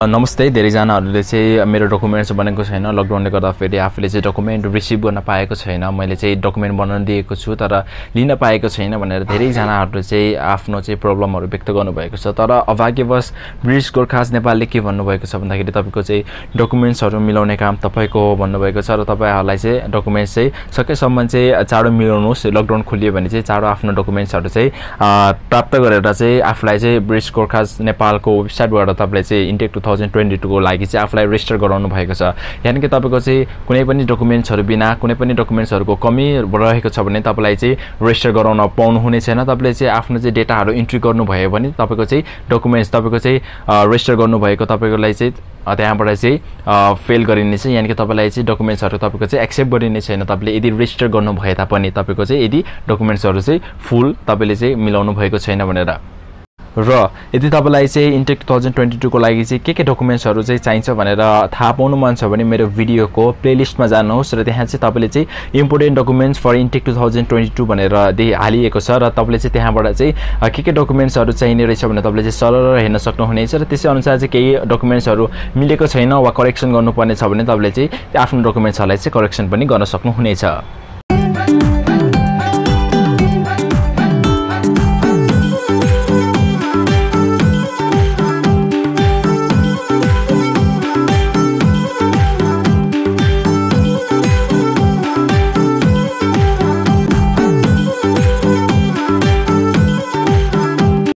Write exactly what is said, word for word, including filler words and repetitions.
नमस्ते। धेरैजनाहरूले चाहिँ मेरो डकुमेन्ट्स बनेको छैन, लकडाउनले गर्दाखेरि आफूले चाहिँ डकुमेन्ट रिसिभ गर्न पाएको छैन, मैले चाहिँ डकुमेन्ट बनाउन दिएको छु तर लिन पाएको छैन भनेर धेरैजनाहरूले चाहिँ आफ्नो चाहिँ प्रब्लमहरू व्यक्त गर्नुभएको छ। तर अभाग्यवश ब्रिटिस गोर्खाज नेपालले के भन्नुभएको छ भन्दाखेरि तपाईँको चाहिँ डकुमेन्ट्सहरू मिलाउने काम तपाईँको हो भन्नुभएको छ र तपाईँहरूलाई चाहिँ डकुमेन्ट्स चाहिँ सकेसम्म चाहिँ चाँडो मिलाउनुहोस्। लकडाउन खोलियो भने चाहिँ चाँडो आफ्नो डकुमेन्ट्सहरू चाहिँ प्राप्त गरेर चाहिँ आफूलाई चाहिँ ब्रिटिस गोर्खाज नेपालको वेबसाइटबाट तपाईँले चाहिँ intake two thousand twenty two को लागि चाहिँ आफूलाई रेजिस्टर गराउनु भएको छ। यानि कि तपाईँको चाहिँ कुनै पनि डकुमेन्ट्सहरू बिना कुनै पनि डकुमेन्ट्सहरूको कमी रहेको छ भने तपाईँलाई चाहिँ रेजिस्टर गराउन पाउनुहुने छैन। तपाईँले चाहिँ आफ्नो चाहिँ डेटाहरू इन्ट्री गर्नुभयो भने तपाईँको चाहिँ डकुमेन्ट्स तपाईँको चाहिँ रेजिस्टर गर्नुभएको तपाईँकोलाई चाहिँ त्यहाँबाट चाहिँ फेल गरिनेछ। यानि कि तपाईँलाई चाहिँ डकुमेन्ट्सहरू तपाईँको चाहिँ एक्सेप्ट गरिने छैन तपाईँले यदि रेजिस्टर गर्नु भए तापनि तपाईँको चाहिँ यदि डकुमेन्ट्सहरू चाहिँ फुल तपाईँले चाहिँ मिलाउनु भएको छैन भनेर। र यदि तपाईँलाई चाहिँ intake two thousand twenty two को लागि चाहिँ के के डकुमेन्ट्सहरू चाहिँ चाहिन्छ भनेर थाहा पाउनु मन छ भने मेरो भिडियोको प्लेलिस्टमा जानुहोस् र त्यहाँ चाहिँ तपाईँले चाहिँ important documents for intake two thousand twenty two भनेर दे हालिएको छ र तपाईँले चाहिँ त्यहाँबाट चाहिँ के के डकुमेन्ट्सहरू चाहिने रहेछ भने तपाईँले चाहिँ सरल हेर्न सक्नुहुनेछ र त्यसै अनुसार चाहिँ केही डकुमेन्ट्सहरू मिलेको छैन वा करेक्सन गर्नुपर्ने छ भने तपाईँले चाहिँ आफ्नो डकुमेन्ट्सहरूलाई चाहिँ करेक्सन पनि गर्न सक्नुहुनेछ।